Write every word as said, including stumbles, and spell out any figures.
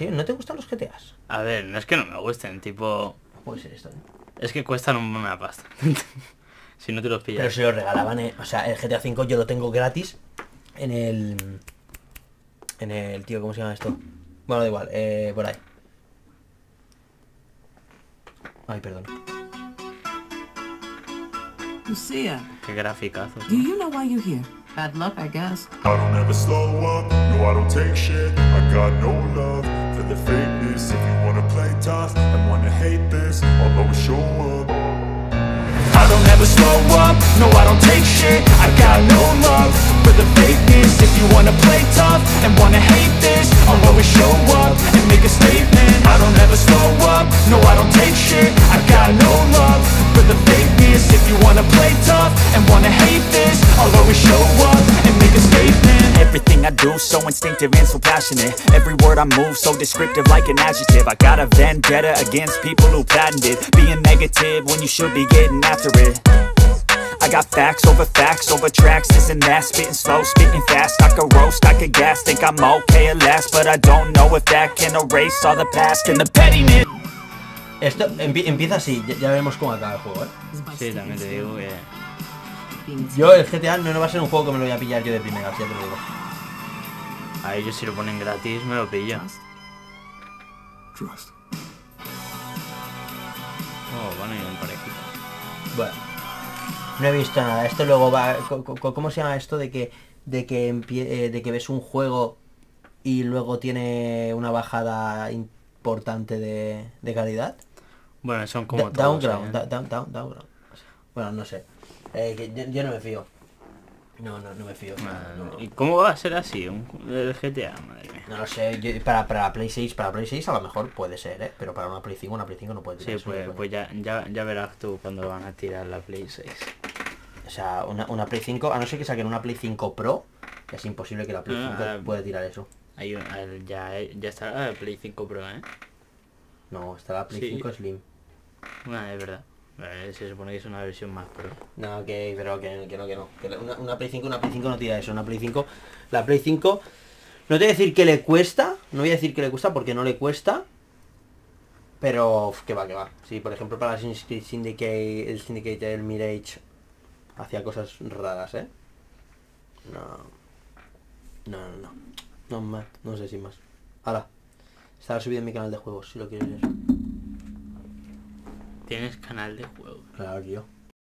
¿Sí? ¿No te gustan los G T As? A ver, no es que no me gusten, tipo... Puede ser esto, ¿eh? Es que cuestan una pasta. Si no te los pillas. Pero se los regalaban, ¿eh? O sea, el G T A cinco yo lo tengo gratis en el... En el... Tío, ¿cómo se llama esto? Bueno, da igual, eh, por ahí. Ay, perdón. Lucia, Qué graficazo. do you know why you're here? Bad luck, I guess. I don't ever slow up, no I don't take shit. I got no love for the fakeness. If you wanna play tough and wanna hate this, I'll always show up. I don't ever slow up, no I don't take shit. I got no love for the fakeness. If you wanna play tough and wanna hate this, I'll always show up and make a statement. I don't ever slow up, no I don't take shit. I got no love for the fakeness. If you wanna play tough and wanna hate this, I'll always show up and make a statement. Everything I do so instinctive and so passionate. Every word I move so descriptive like an adjective. I got a vendetta against people who patented being negative when you should be getting after it. I got facts over facts over tracks, this and that. Spitting slow, spitting fast, I could roast, I could gas. Think I'm okay at last, but I don't know if that can erase all the past and the pettiness. Esto empie empieza así, ya, ya veremos cómo acaba el juego, ¿eh? Sí, también te digo que... Yo el G T A no, no va a ser un juego que me lo voy a pillar yo de primeras, ya te lo digo. A ellos si lo ponen gratis me lo pillo. Trust. Oh, bueno, y un parejito. Bueno, no he visto nada. Esto luego va... ¿Cómo se llama esto de que de que empie, eh, de que ves un juego y luego tiene una bajada importante de, de calidad? Bueno, son como Da, todos, downground, ¿eh? da, down, down, downground. Bueno, no sé. Eh, que yo, yo no me fío. No, no, no me fío. Madre No, mía. no. ¿Y cómo va a ser así? Un, el G T A, madre mía. No lo sé, yo- para, para la Play seis, para la Play seis a lo mejor puede ser, ¿eh? Pero para una Play cinco, una Play cinco no puede Sí, ser. eso no pues, puede. pues ya, ya, ya verás tú cuando van a tirar la Play seis. O sea, una, una Play cinco, a no ser que saquen una Play cinco Pro, es imposible que la Play Ah, cinco ah, pueda tirar eso. Hay un- el- ya, ya está la Play cinco Pro, ¿eh? No, está la Play Sí. cinco Slim. Bueno, es verdad. Eh, se supone que es una versión más Pro. No, que, pero que, que no, que no. Que la- una, una Play cinco, una Play cinco no tira eso. Una Play cinco, la Play cinco, no te voy a decir que le cuesta, no voy a decir que le cuesta porque no le cuesta. Pero, uf, que va, que va. Sí, por ejemplo, para el Syndicate, el Syndicate del Mirage hacía cosas raras, ¿eh? No. No, no, no. No más, no sé si más. Ahora, estará subido en mi canal de juegos, si lo quieres ver. Tienes canal de juegos. Claro, tío.